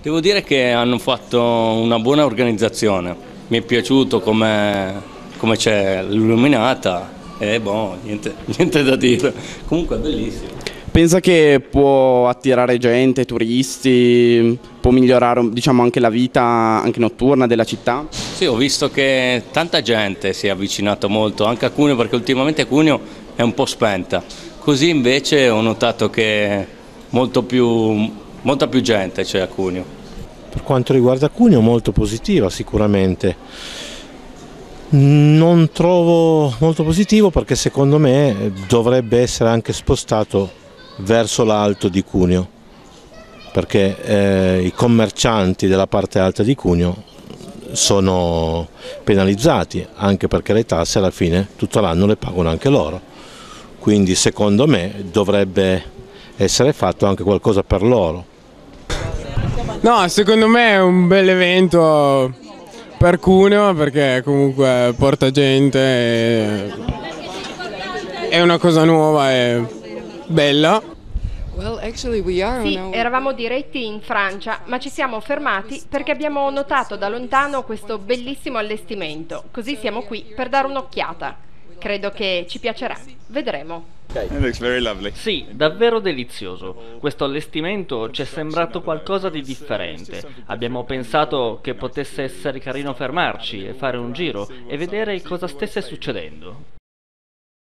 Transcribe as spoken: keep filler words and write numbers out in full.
Devo dire che hanno fatto una buona organizzazione, mi è piaciuto come, come c'è l'illuminata e boh, niente, niente da dire, comunque è bellissimo. Pensa che può attirare gente, turisti, può migliorare diciamo anche la vita anche notturna della città? Sì, ho visto che tanta gente si è avvicinata molto, anche a Cuneo, perché ultimamente Cuneo è un po' spenta, così invece ho notato che molto più, molta più gente c'è a Cuneo. Per quanto riguarda Cuneo, molto positiva sicuramente. Non trovo molto positivo perché secondo me dovrebbe essere anche spostato verso l'alto di Cuneo, perché eh, i commercianti della parte alta di Cuneo sono penalizzati, anche perché le tasse alla fine tutto l'anno le pagano anche loro. Quindi secondo me dovrebbe essere fatto anche qualcosa per loro. No, secondo me è un bel evento per Cuneo perché comunque porta gente, e è una cosa nuova e bella. Sì, eravamo diretti in Francia, ma ci siamo fermati perché abbiamo notato da lontano questo bellissimo allestimento, così siamo qui per dare un'occhiata. Credo che ci piacerà, vedremo. Sì, davvero delizioso. Questo allestimento ci è sembrato qualcosa di differente. Abbiamo pensato che potesse essere carino fermarci e fare un giro e vedere cosa stesse succedendo.